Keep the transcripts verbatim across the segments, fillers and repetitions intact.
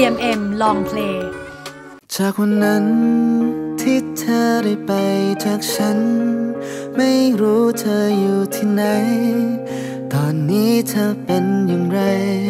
เอ็ม เอ็ม Long Play จากวันนั้นที่เธอได้ไปจากฉันไม่รู้เธออยู่ที่ไหนตอนนี้เธอเป็นอย่างไร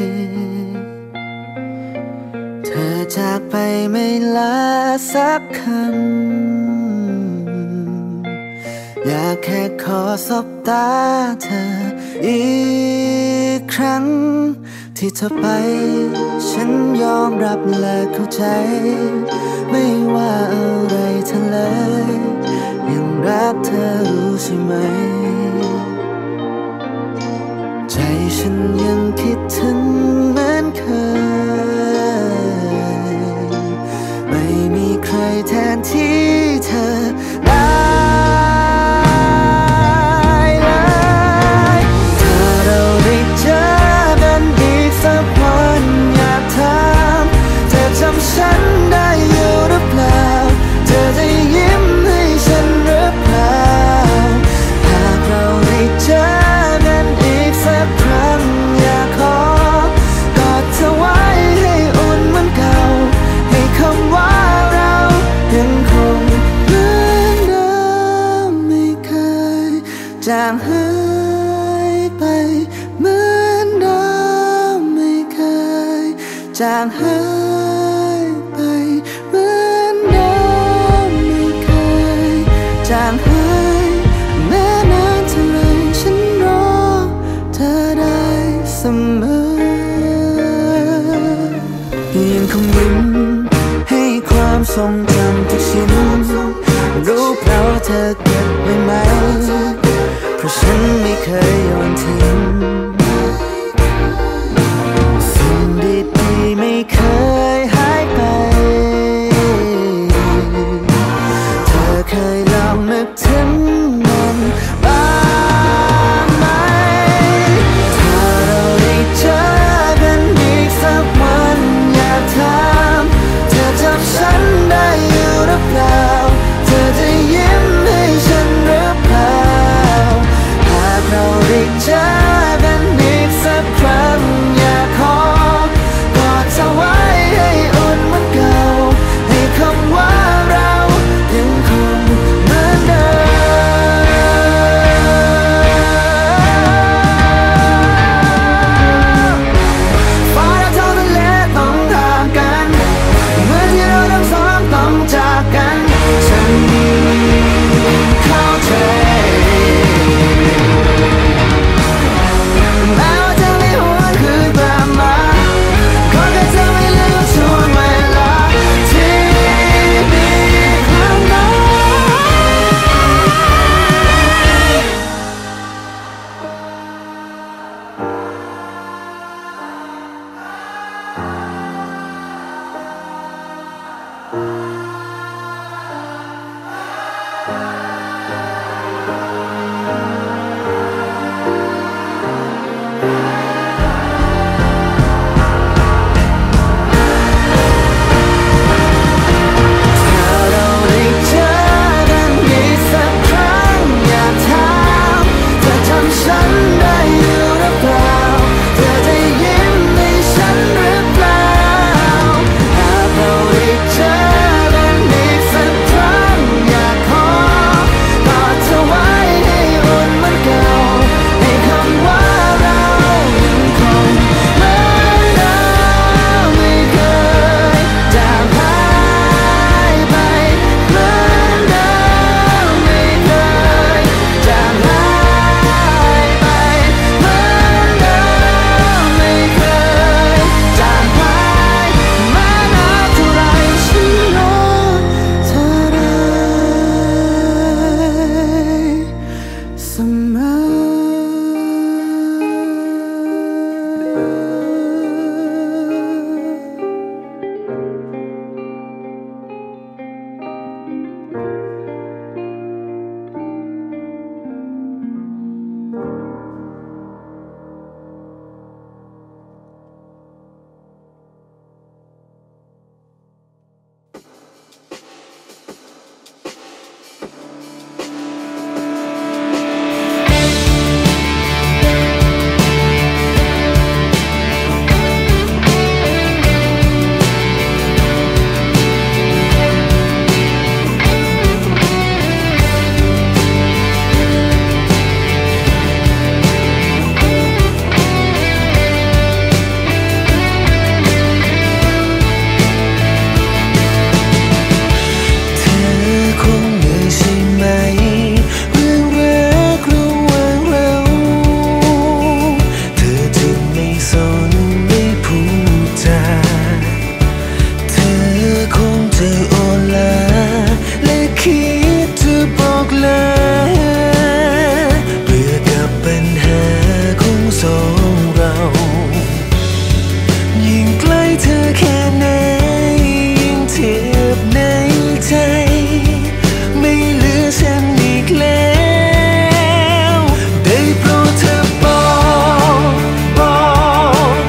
เธอจากไปไม่ลาสักคำอยากแค่ขอสบตาเธออีกครั้งที่เธอไปฉันยอมรับและเข้าใจไม่ว่าอะไรเธอเลยยังรักเธอรู้ใช่ไหมใจฉันยังคิดถึงเหมือนเคยไม่มีใครแทนที่เธอได้เลยถ้าเราได้เจอกันอีกสักวันอยากถามเธอจำฉันได้อยู่หรือเปล่าเธอจะยิ้มให้ฉันหรือเปล่าหากเราได้เจอกันอีกสักครั้งอยากขอกอดเธอไว้ให้อุ่นเหมือนเก่าให้คำว่าเรายังคงเหมือนเดิมไม่เคยจางหายไปเหมือนเดิมไม่เคยจางหายไปเหมือนเดิมไม่เคยจางหายแม้นานเท่าไรฉันรอเธอได้เสมอยังคงยิ้มให้ความทรงจำทุกชิ้นรู้เปล่าเธอเก็บไว้ไหมเพราะฉันไม่เคยโยนทิ้งสิ่งดีๆไม่เคยหายไปเธอเคยลองนึกถึงมันบ้างไหมถ้าเราได้เจอกันอีกสักวันอยากถามเธอจำฉันได้อยู่หรือเปล่าเธอจะยิ้มให้ฉันหรือเปล่าหากเราได้เจอกันนไม่พูดจาเธอคงจะอ่อนล้าและคิดจะบอกลาเบื่อกับปัญหาของสองเรายิ่งใกล้เธอแค่ไหนยิ่งเจ็บในใจไม่เหลือฉันอีกแล้วได้โปรดเธอบอกบอก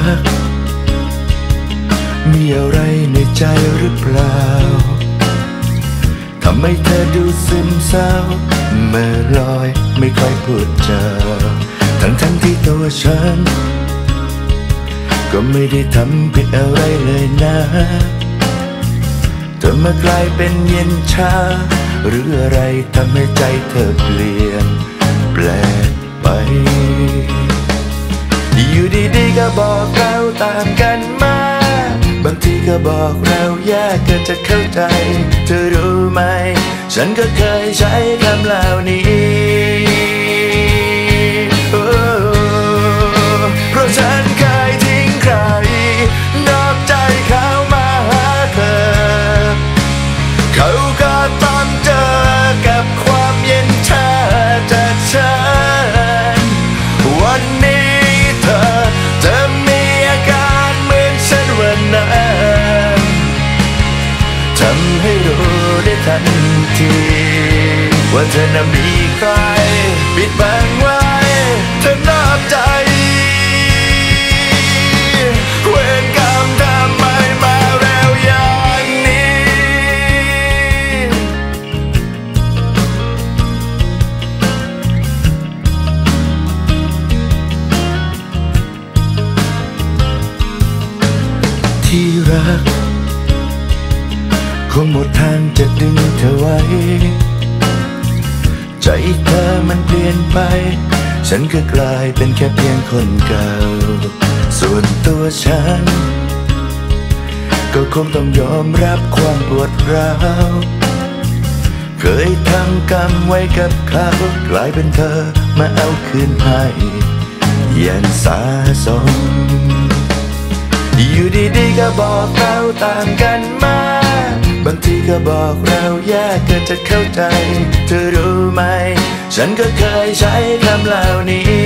กมีอะไรในใจหรือเปล่าทำให้เธอดูซึมเศร้าเมื่อลอยไม่ค่อยพูดจาทั้งทั้งที่ตัวฉันก็ไม่ได้ทำผิดอะไรเลยนะเธอมากลายเป็นเย็นชาหรืออะไรทำให้ใจเธอเปลี่ยนแปลกไปอยู่ดีๆก็บอกเราต่างกันมาบางทีก็บอกเรายากเกินจะเข้าใจเธอรู้ไหมฉันก็เคยใช้คำเหล่านี้เพราะฉันเคยทิ้งใครนอกใจเขามาหาเธอเขาก็ต้องเจอกับความเย็นชาจากฉันวันนี้เธอจะมีอาการเหมือนฉันวันนั้นทำให้รู้ได้ทันทีว่าเธอน่ะมีใครปิดบังไว้เธอนอกใจเวรกรรมทำไมมาเร็วอย่างนี้ที่รักคงหมดทางจะดึงเธอไว้ใจเธอมันเปลี่ยนไปฉันก็กลายเป็นแค่เพียงคนเก่าส่วนตัวฉันก็คงต้องยอมรับความปวดร้าวเคยทำกรรมไว้กับเขากลายเป็นเธอมาเอาคืนให้อย่างสาสมอยู่ดีๆก็บอกเราต่างกันมาบางทีก็บอกเรายากเกินจะเข้าใจเธอรู้ไหมฉันก็เคยใช้คำเหล่านี้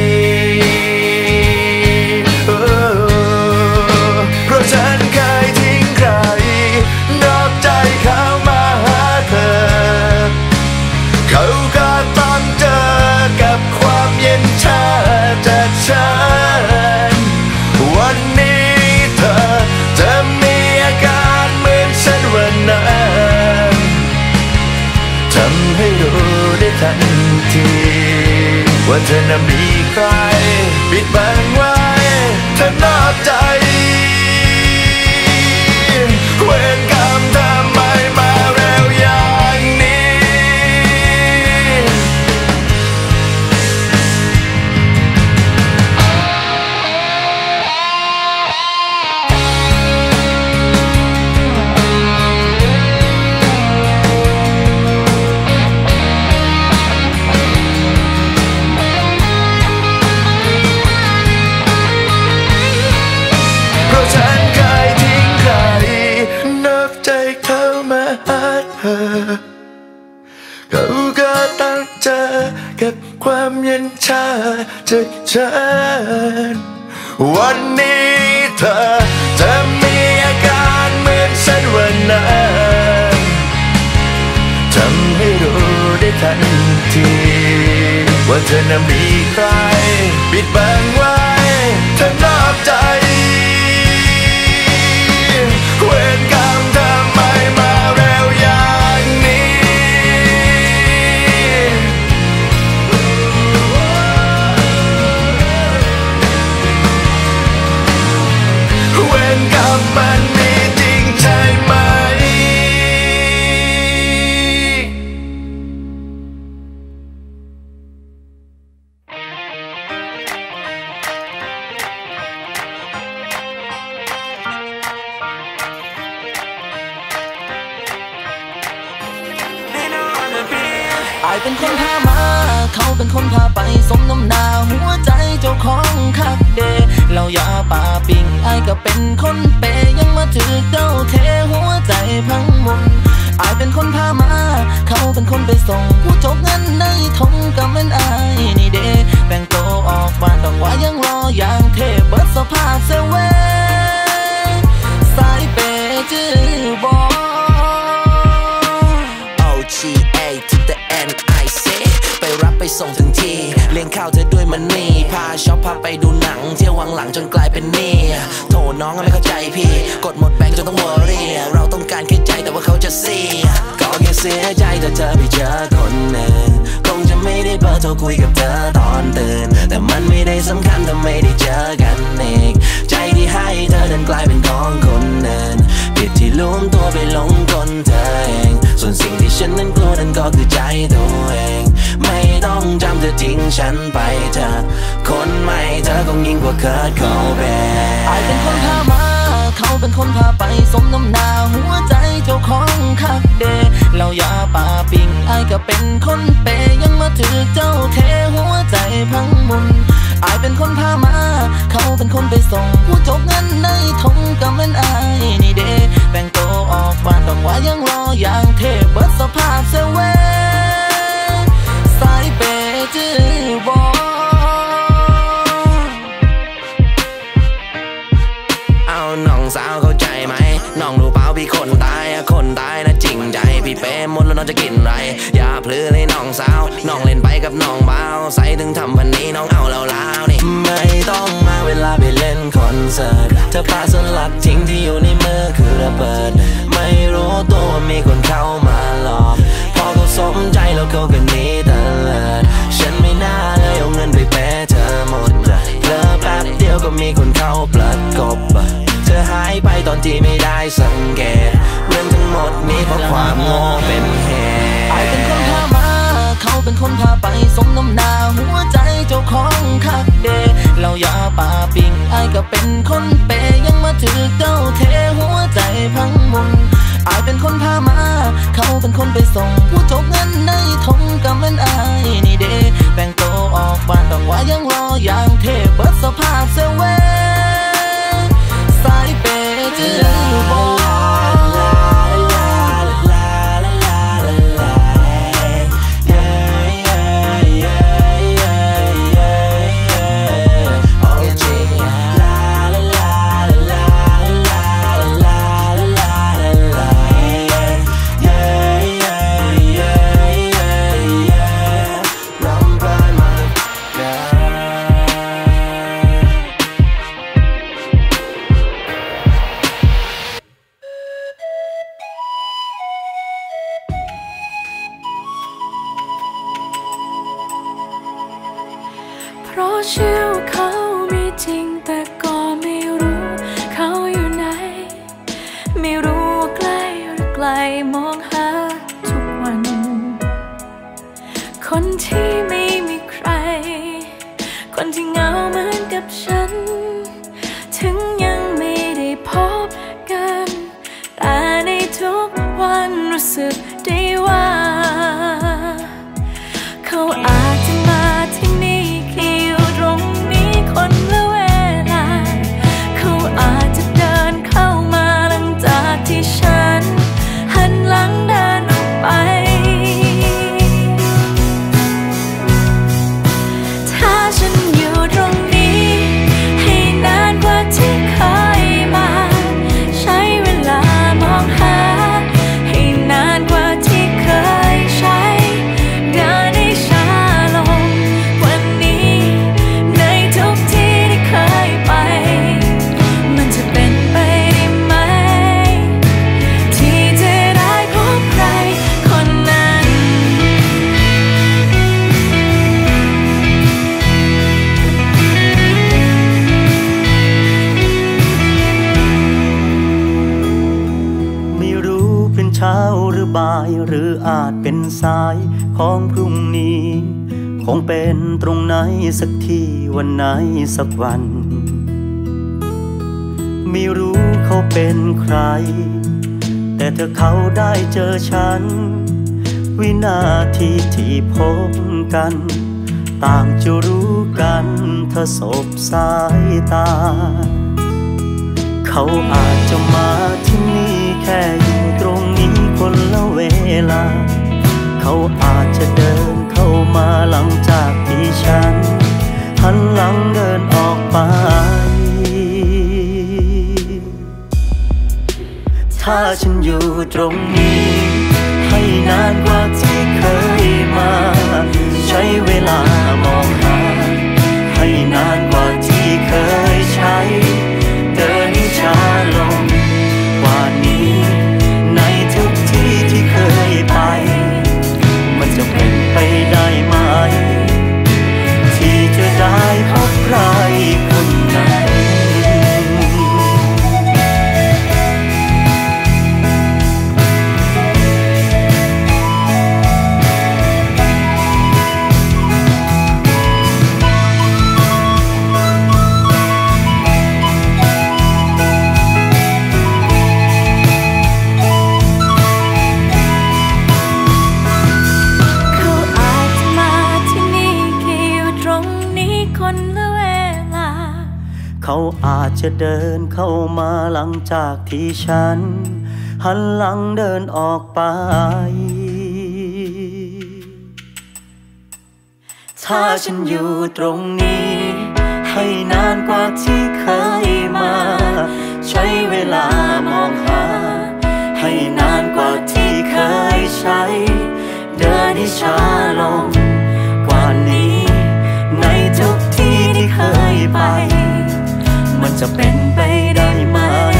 เพราะฉันเคยทิ้งใครนอกใจเขามาหาเธอเขาก็ต้องเจอกับความเย็นชาจากฉันวันนี้เธอจะมีอาการเหมือนฉันวันนั้นทำให้รู้ได้ทันทีว่าเธอน่ะมีใครปิดบังไว้เธอนอกใจเวรกรรมทำไมมาเร็วอย่างนี้เขาก็ต้องเจอกับความเย็นชาจากฉันวันนี้เธอจะมีอาการเหมือนฉันวันนั้นทำให้รู้ได้ทันทีว่าเธอน่ะมีใครปิดบังไว้เธอนอกใจเวรกรรมทำไมมาเร็วอย่างนี้เวรกรรมมันมีจริงใช่ไหมอายเป็นคนพามาเขาเป็นคนพาไปสมน้ำหน้าหัวใจเจ้าของคักเดเราอย่าป่าปิ่งอายก็เป็นคนเปยังมาถือเจ้าเทหัวใจพังมุนอายเป็นคนพามาเขาเป็นคนไปส่งผู้จบเงินในทงกับเป็นอายนี่เดแต่งตัวออกบ้านต้องว่ายังรออย่างเทเบิดสภาพเซเว่สายเปจื้อบอไปส่งถึงที่เลี้ยงข้าวเธอด้วยมันนี่พาช็อปพาไปดูหนังเที่ยววังหลังจนกลายเป็นนี่น้องก็ไม่เข้าใจพี่กดหมดแบงค์จนต้องวอรี่เราต้องการแค่ใจแต่ว่าเขาจะซีก็แค่เสียใจถ้าเธอไปเจอคนอื่นคงจะไม่ได้เบอร์โทรคุยกับเธอตอนตื่นแต่มันไม่ได้สำคัญถ้าไม่ได้เจอกันอีกใจที่ให้เธอดันกลายเป็นของคนอื่นผิดที่ลุ่มตัวไปหลงกลเธอเองส่วนสิ่งที่ฉันนั้นกลัวนั่นก็คือใจตัวเองไม่ต้องจำเธอทิ้งฉันไปเธอคนใหม่เธอคงยิ่งกว่าเคิร์ทโคเบนไอเป็นคนพามาเขาเป็นคนพาไปสมน้ำหน้าหัวใจเจ้าของคักเดเราอย่าป่าปิงไอก็เป็นคนเปยังมาถือเจ้าเทหัวใจพังมุนไอเป็นคนพามาเขาเป็นคนไปส่งผู้จบเงินในทงก็เหมือนไอนี่เดแต่งตัวออกบ้านต้องว่ายังรออย่างเทเบิดสภาพเซเว่สายเปจื้อบอเอาน้องสาวเข้าใจไหมน้องรู้เปล่าพี่คนตายคนตายนะจริงใจพี่เป้หมดแล้วน้องจะกินไรอย่าพลือเลยน้องสาวน้องเล่นไปกับน้องเบาใส่ถึงทำพันนี้น้องเอาแล้วแล้วนี่ไม่ต้องมาเวลาไปเล่นคอนเสิร์ตเธอพาสลักทิ้งที่อยู่ในมือคือระเบิดไม่รู้ตัวว่ามีคนเข้ามาหลอกพอเขาสมใจแล้วเขาก็หนีเตลิดฉันไม่น่าเลยเอาเงินไปแพ้เธอหมดเพลอแป๊บเดียวก็มีคนเข้าปลัดกบเธอหายไปตอนที่ไม่ได้สังเกตเรื่องทั้งหมดนี้เพราะความโง่เป็นเหตุไอเป็นคนพามาเขาเป็นคนพาไปสมน้ำหน้าหัวใจเจ้าของคักเดเราอย่าป่าปิงไอก็เป็นคนเปยังมาถือเจ้าเทหัวใจพังมุนไอเป็นคนพามาเขาเป็นคนไปส่งผู้จบเงินในทงก็เหมือนไอนี่เดแต่งตัวออกบ้านต้องว่ายังรออย่างเทเบิดสภาพเซเว่สายเปจื้อบอเพราะเชื่อว่าเขามีจริงแต่ก็ไม่รู้เขาอยู่ไหนไม่รู้ว่าใกล้หรือไกลมองหาทุกวันคนที่ไม่มีใครคนที่เหงาเหมือนกับฉันถึงยังไม่ได้พบกันแต่ในทุกวันรู้สึกได้ว่าเขาอาจจะมาที่นี่คนละเวลาเขาอาจจะเดินเข้ามาหลังจากที่ฉันหันหลังเดินออกไปถ้าฉันอยู่ตรงนี้ให้นานกว่าที่เคยมาใช้เวลามองหาให้นานกว่าที่เคยใช้เดินให้ช้าลงวันนี้ในทุกที่ที่เคยไปมันจะเป็นไปได้ไหมที่จะได้พบใครคนนั้นไม่รู้เป็นเช้าหรือบ่ายหรืออาจเป็นสายของพรุ่งนี้คงเป็นตรงไหนสักที่วันไหนสักวันไม่รู้เขาเป็นใครแต่ถ้าเขาได้เจอฉันวินาทีที่พบกันต่างจะรู้กันถ้าสบสายตาเขาอาจจะมาที่นี่แค่อยู่ตรงนี้คนละเวลาเขาอาจจะเดินเข้ามาหลังจากที่ฉันหันหลังเดินออกไปถ้าฉันอยู่ตรงนี้ให้นานกว่าที่เคยมาใช้เวลามองหาให้นานกว่าที่เคยใช้เดินให้จะเดินเข้ามาหลังจากที่ฉันหันหลังเดินออกไปถ้าฉันอยู่ตรงนี้ให้นานกว่าที่เคยมาใช้เวลามองหาให้นานกว่าที่เคยใช้เดินให้ช้าลงกว่านี้ในทุกที่ที่เคยไปมันจะเป็นไปได้ไหม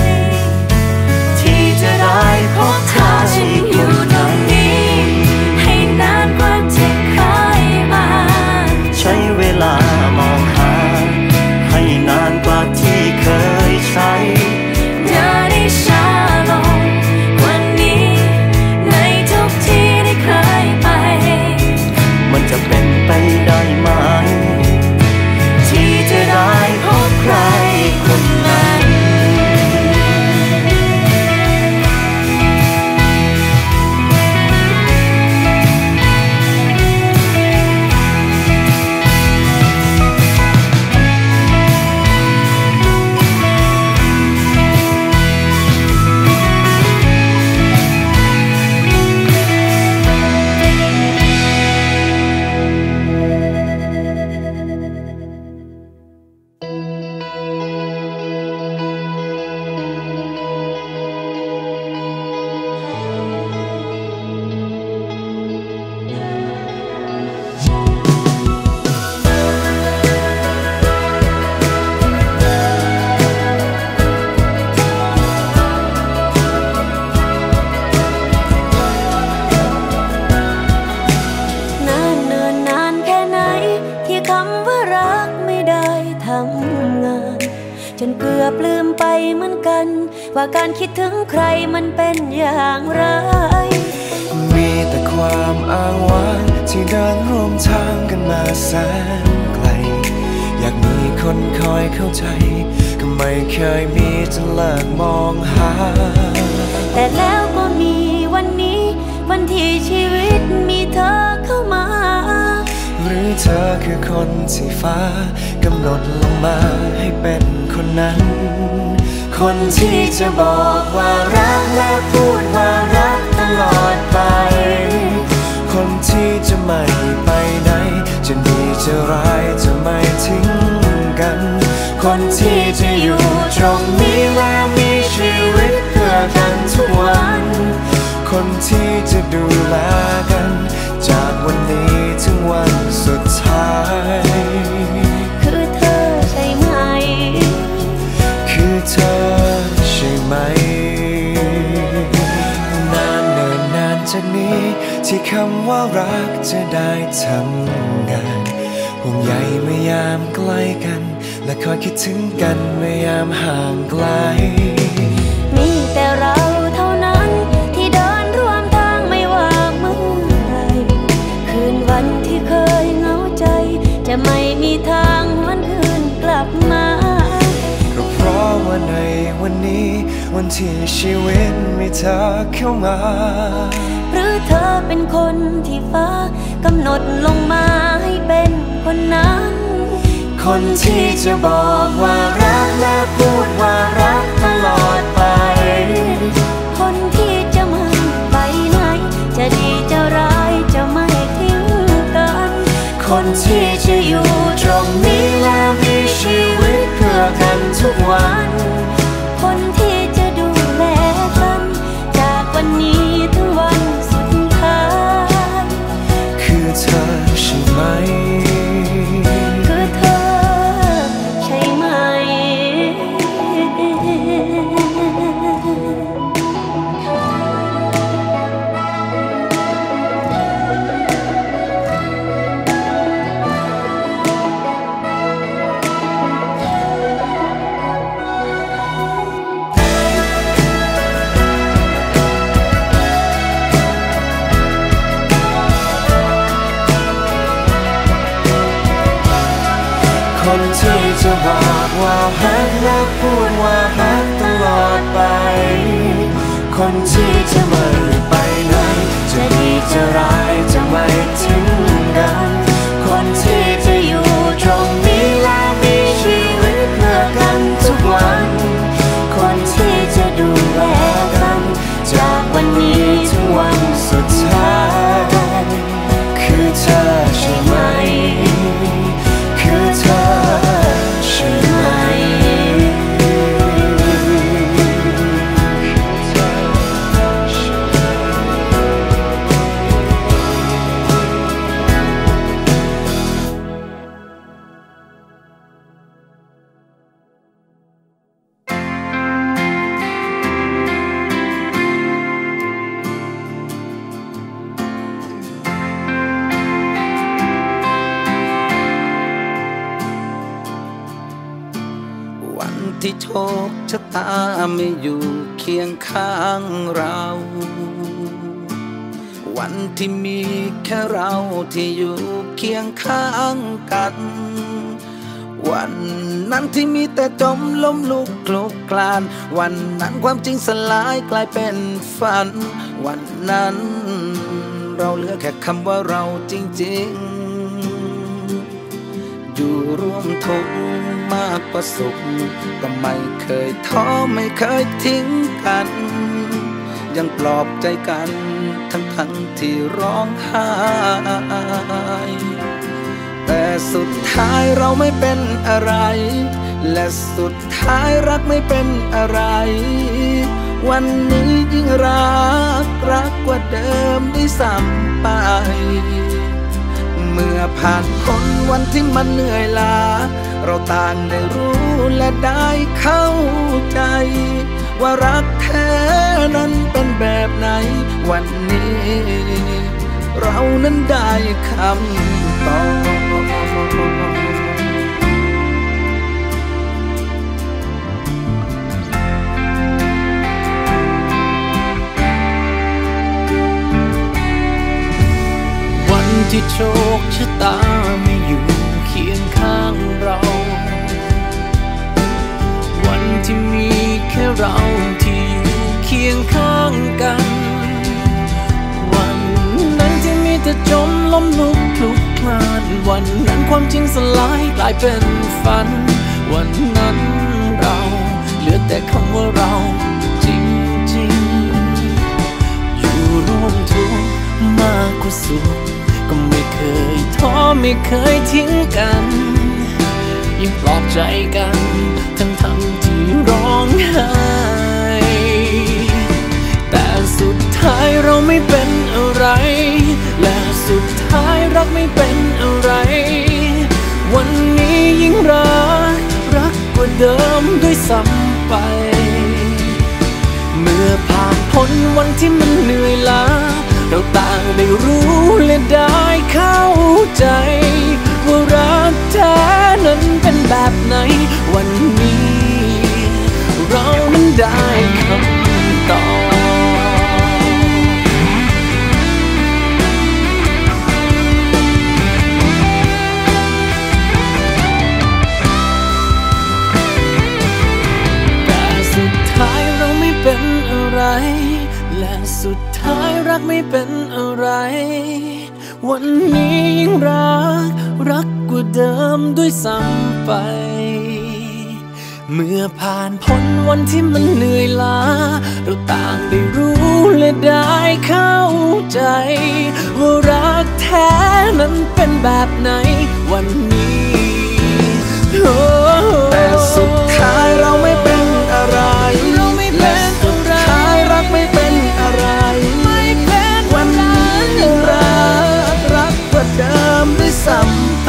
ที่จะได้พบเธอฉันอยู่ตรงนี้ให้นานกว่าที่เคยมาใช้เวลามองหาให้นานกว่าที่เคยใช้เดินให้ช้าลงกว่านี้ในทุกที่ที่เคยไปมันจะเป็นไปได้ไหมที่จะได้พบใครคนนั้นจนเกือบลืมไปเหมือนกันว่าการคิดถึงใครมันเป็นอย่างไรมีแต่ความอ้างว้างที่เดินร่วมทางกันมาแสนไกลอยากมีคนคอยเข้าใจก็ไม่เคยมีจนเลิกมองหาแต่แล้วก็มีวันนี้วันที่ชีวิตมีเธอเข้ามาหรือเธอคือคนที่ฟ้ากำหนดลงมาให้เป็นคนนั้นคนที่จะบอกว่ารักและพูดว่ารักตลอดไปคนที่จะไม่ไปไหนจะดีจะร้ายจะไม่ทิ้งกันคนที่จะอยู่ตรงนี้และมีชีวิตเพื่อกันทุกวันคนที่จะดูแลกันจากวันนี้ถึงวันสุดท้ายคือเธอใช่ไหมคือเธอใช่ไหมนานเนินนานจากนี้ที่คำว่ารักจะได้ทำงานห่วงใยเมื่อยามใกล้กันและคอยคิดถึงกันเมื่อยามห่างไกลมีแต่เราเท่านั้นที่เดินร่วมทางไม่ว่าเมื่อไรคืนวันที่เคยเหงาใจจะไม่มีทางหวนคืนกลับมาก็เพราะว่าในวันนี้วันที่ชีวิตมีเธอเข้ามาหรือเธอเป็นคนที่ฟ้ากำหนดลงมาให้เป็นคนนั้นคนที่จะบอกว่ารักและพูดว่ารักตลอดไปคนที่จะไม่ไปไหนจะดีจะร้ายจะไม่ทิ้งกันคนที่จะอยู่ตรงนี้และมีชีวิตเพื่อกันทุกวันคนที่จะดูแลกันจากวันนี้ถึงวันสุดท้ายคือเธอใช่ไหมคือเธอใช่ไหมคนที่จะบอกว่ารักและพูดว่ารักตลอดไปคนที่จะไม่ไปไหนจะดีจะร้ายจะไม่ทิ้งกันคนที่จะอยู่ตรงนี้และมีชีวิตเพื่อกันทุกวันคชะตาไม่อยู่เคียงข้างเราวันที่มีแค่เราที่อยู่เคียงข้างกันวันนั้นที่มีแต่จมล้มลุกคลุกคลานวันนั้นความจริงสลายกลายเป็นฝันวันนั้นเราเหลือแค่คำว่าเราจริงๆอยู่ร่วมทุกข์มากกว่าสุขก็ไม่เคยท้อไม่เคยทิ้งกันยังปลอบใจกันทั้งทั้งที่ร้องไห้แต่สุดท้ายเราไม่เป็นอะไรและสุดท้ายรักไม่เป็นอะไรวันนี้ยิ่งรักรักกว่าเดิมได้ซ้ำไปเมื่อผ่านพ้นวันที่มันเหนื่อยล้าเราต่างได้รู้และได้เข้าใจว่ารักแท้นั้นเป็นแบบไหนวันนี้เรานั้นได้คำตอบวันที่โชคชะตาไม่อยู่เคียงข้างเราวันที่มีแค่เราที่อยู่เคียงข้างกันวันนั้นที่มีแต่จมล้มลุกคลุกคลานวันนั้นความจริงสลายกลายเป็นฝันวันนั้นเราเหลือแต่คำว่าเราจริงๆอยู่ร่วมทุกข์มากกว่าสุขก็ไม่เคยท้อไม่เคยทิ้งกันยังปลอบใจกันทั้งทั้งที่ร้องไห้แต่สุดท้ายเราไม่เป็นอะไรและสุดท้ายรักไม่เป็นอะไรวันนี้ยิ่งรักรักกว่าเดิมด้วยซ้ำไปเมื่อผ่านพ้นวันที่มันเหนื่อยล้าเราต่างได้รู้และได้เข้าใจว่ารักแท้นั้นเป็นแบบไหนวันนี้เรานั้นได้คำตอบแต่สุดท้ายเราไม่เป็นอะไรและสุดท้ายรักไม่เป็นอะไรวันนี้ยิ่งรักรักกว่าเดิมด้วยซ้ำไปเมื่อผ่านพ้นวันที่มันเหนื่อยล้าเราต่างได้รู้และได้เข้าใจว่ารักแท้นั้นเป็นแบบไหนวันนี้แต่สุดท้ายเราไม่เป็นอะไรและสุดท้ายรักไม่เป็นอะไรวันนี้รักรักกว่าเดิมด้วยซ้ำไป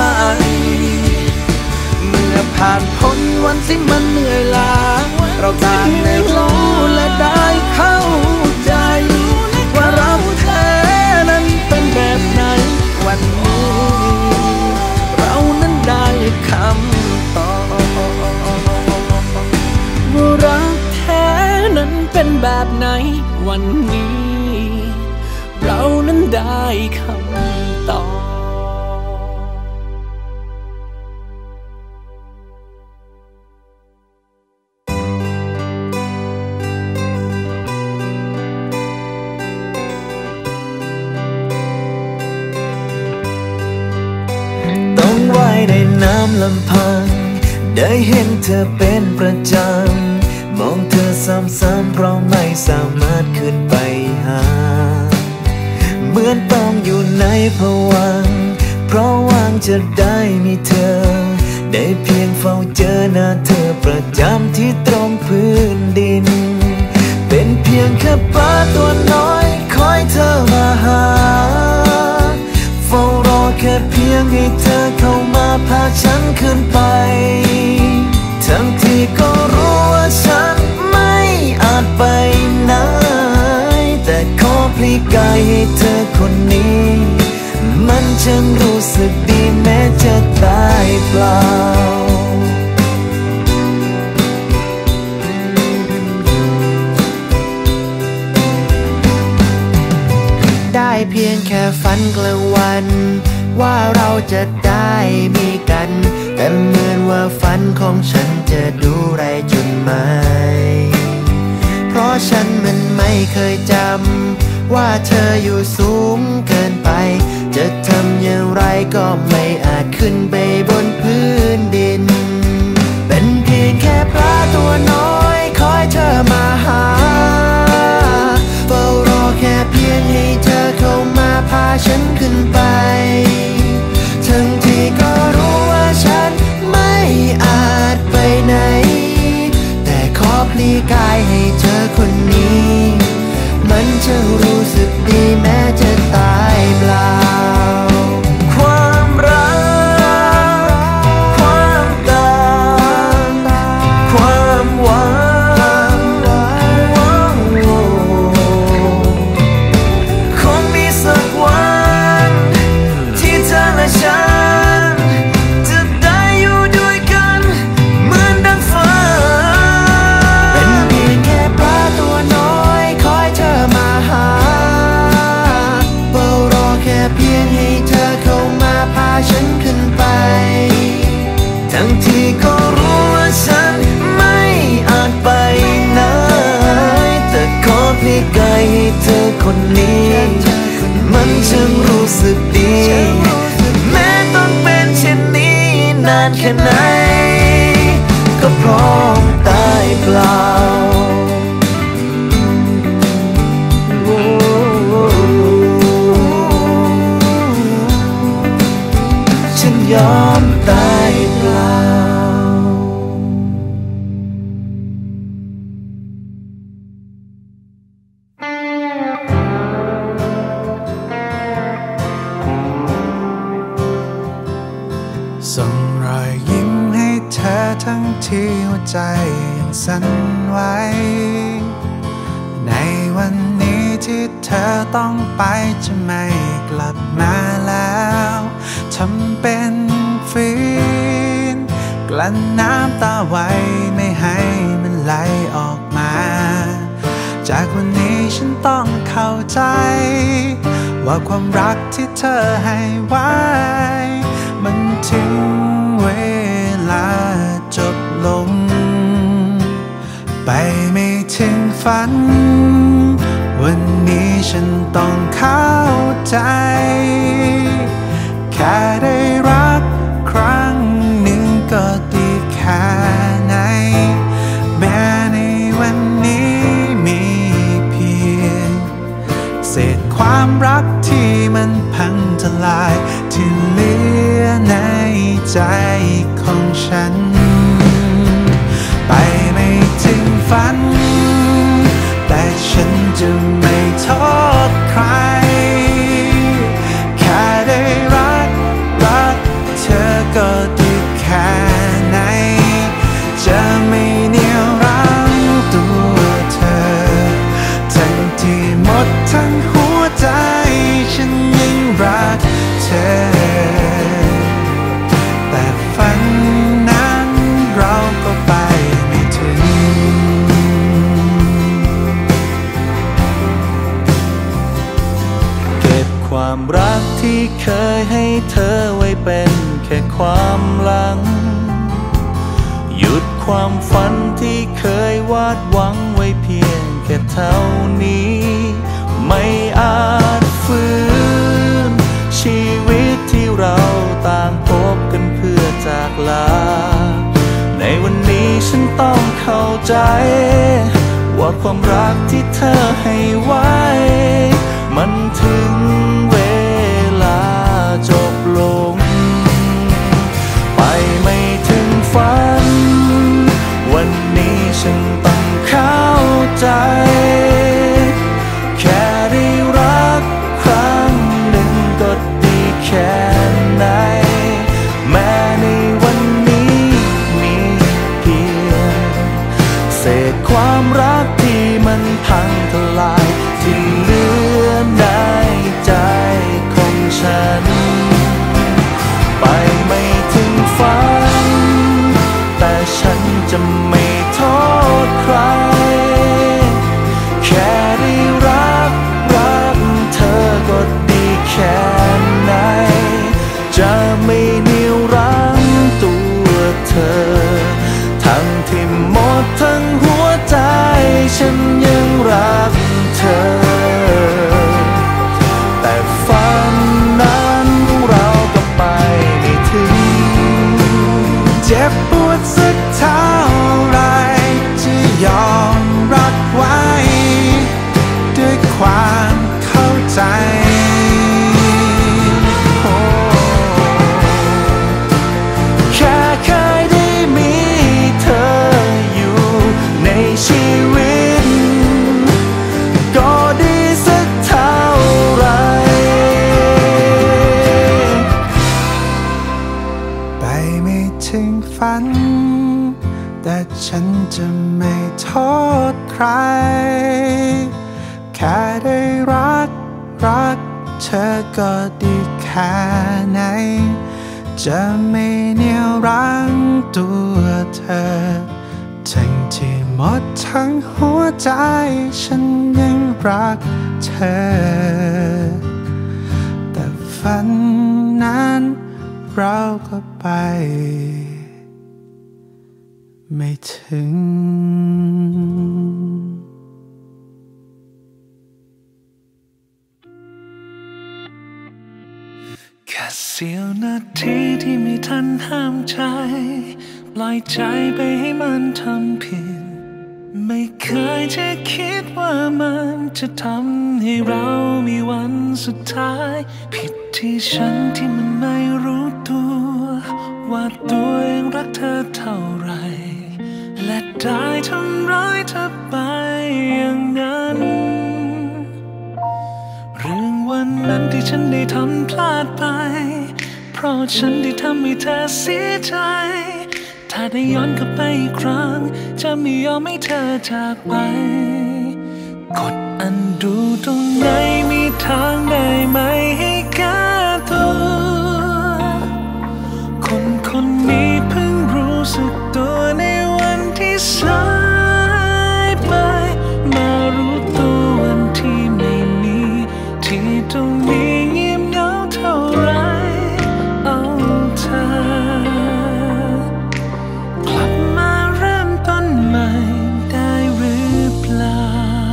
เมื่อผ่านพ้นวันที่มันเหนื่อยล้าเราต่างได้รู้และได้เข้าใจว่ารักแท้นั้นเป็นแบบไหนวันนี้เรานั้นได้คำตอบว่ารักแท้นั้นเป็นแบบไหนวันนี้เรานั้นได้คำตอบต้องว่ายในน้ำลำพังได้เห็นเธอเป็นประจำมองเธอซ้ำๆเพราะไม่สามารถขึ้นไปหาเหมือนต้องอยู่ในภวังค์เพราะหวังจะได้มีเธอได้เพียงเฝ้าเจอหน้าเธอประจำที่ตรงพื้นดินเป็นเพียงแค่ปลาตัวน้อยคอยเธอมาหาเฝ้ารอแค่เพียงให้เธอเข้ามาพาฉันขึ้นไปทั้งที่ก็รู้ว่าฉันไม่อาจไปไหนแต่ขอพลีกายให้เธอคนนี้มันช่างรู้สึกดีแม้จะตายเปล่าเพียงแค่ฝันกลางวันว่าเราจะได้มีกันแต่เหมือนว่าฝันของฉันจะดูไรจนไม่เพราะฉันมันไม่เคยจำว่าเธออยู่สูงเกินไปจะทำอย่างไรก็ไม่อาจขึ้นไปบนพื้นดินเป็นเพียงแค่ปลาตัวน้อยคอยเธอมาหาเฝ้ารอแค่เพียงให้เธอเข้ามาพาฉันขึ้นไปทั้งที่ก็รู้ว่าฉันไม่อาจไปไหนแต่ขอพลีกายให้เธอคนนี้มันช่างรู้สึกดีแม้จะตายเปล่าความรักความตามความหวังคงมีสักวันที่เธอและฉันจะได้อยู่ด้วยกันเหมือนดังฝันเป็นเพียงแค่ปลาตัวน้อยคอยเธอมาหาเฝ้ารอแค่เพียงให้เธอเข้ามาพาฉันขึ้นไปทั้งที่ก็รู้ว่าฉันไม่อาจไปไหนแต่ขอพลีกายให้เธอคนนี้มันช่างรู้สึกดีแม้ต้องเป็นเช่นนี้นานแค่ไหนก็พร้อมตายเปล่าฉันยอมตายเปล่าส่งรอยยิ้มให้เธอทั้งที่หัวใจยังสั่นไหวในวันนี้ที่เธอต้องไปจะไม่กลับมาแล้วทำเป็นฝืนกลั้นน้ำตาไว้ไม่ให้มันไหลออกมาจากวันนี้ฉันต้องเข้าใจว่าความรักที่เธอให้ไว้มันถึงเวลาจบลงไปไม่ถึงฝันวันนี้ฉันต้องเข้าใจแค่ได้รักครั้งหนึ่งก็ดีแค่ไหนแม้ในวันนี้มีเพียงเศษความรักที่มันพังทลายที่เหลือในใจของฉันไปไม่ถึงฝันแต่ฉันจะไม่โทษใครแค่ได้รักรักเธอก็ดีแค่ไหนจะไม่เหนี่ยวรั้งตัวเธอทั้งที่หมดทั้งหัวใจฉันยังรักเธอแต่ฝันนั้นเราก็ไปไม่ถึงเก็บความรักที่เคยให้เธอไว้เป็นแค่ความหลังหยุดความฝันที่เคยวาดหวังไว้เพียงแค่เท่านี้ไม่อาจฝืนชีวิตที่เราต่างพบกันเพื่อจากลาในวันนี้ฉันต้องเข้าใจว่าความรักที่เธอให้ไว้มันถึงเวลาจบลงไปไม่ถึงฝันวันนี้ฉันต้องเข้าใจแค่ได้รักครั้งหนึ่งก็ดีแค่ไหนแม้ในวันนี้มีเพียงเศษความรักที่มันพังทลายที่เหลือในใจของฉันแค่ได้รักรักเธอก็ดีแค่ไหนจะไม่เหนี่ยวรั้งตัวเธอทั้งที่หมดทั้งหัวใจฉันยังรักเธอแต่ฝันนั้นเราก็ไปไม่ถึงแค่เสี้ยวนาทีที่ไม่ทันห้ามใจปล่อยใจไปให้มันทำผิดไม่เคยจะคิดว่ามันจะทำให้เรามีวันสุดท้ายผิดที่ฉันที่มันไม่รู้ตัวว่าตัวเองรักเธอเท่าไรและได้ทำร้ายเธอไปอย่างนั้นเรื่องวันนั้นที่ฉันได้ทำพลาดไปเพราะฉันได้ทำให้เธอเสียใจถ้าได้ย้อนกลับไปอีกครั้งจะไม่ยอมให้เธอจากไปกดอันดูตรงไหนมีทางได้ไหมให้แก้ตัวคนคนนี้เพิ่งรู้สึกตัวในวันที่สายไปมารู้ตัววันที่ไม่มีที่ตรงนี้เงียบเหงาเท่าไรเอาเธอกลับมาเริ่มต้นใหม่ได้หรือเปล่า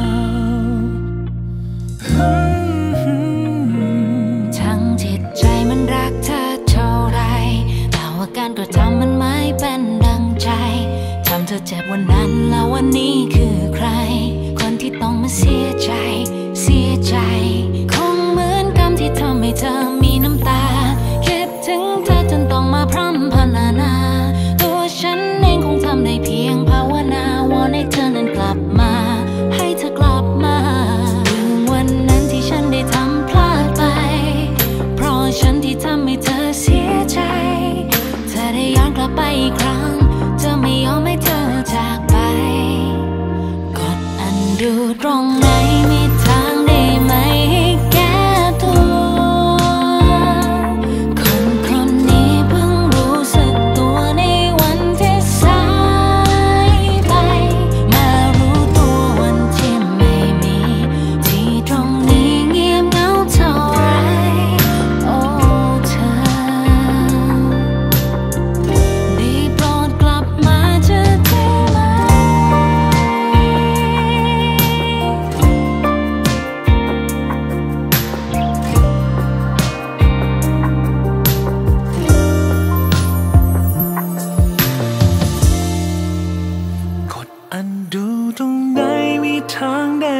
ทั้งจิตใจมันรักเธอเท่าไรแต่ว่าการกระทำมันไม่เป็นดังใจทำเธอเจ็บวันนั้นแล้ววันนี้คือใครคนที่ต้องมาเสียใจเสียใจคงเหมือนกรรมที่ทำให้เธอมีน้ำตาคิดถึงเธอจนต้องมาพร่ำพรรณนาตัวฉันเองคงทำได้เพียงภาวนาวอนให้เธอนั้นกลับมาให้เธอกลับมาถึงวันนั้นที่ฉันได้ทำพลาดไปเพราะฉันที่ทำให้เธอเสียใจเธอได้ย้อนกลับไปอีกครั้งจะไม่ยอมให้เธอจากไปกดอันดูตรงไหนมีทางได้ไหมให้แก้ตัวคนคนนี้เพิ่งรู้สึกตัวในวันที่สายไปมารู้ตัววันที่ไม่มีที่ตรงนี้เงียบเหงาเท่าไรโอ้เธอได้โปรดกลับมาจะได้ไหมกดอันดูตรงไหนมีทางได้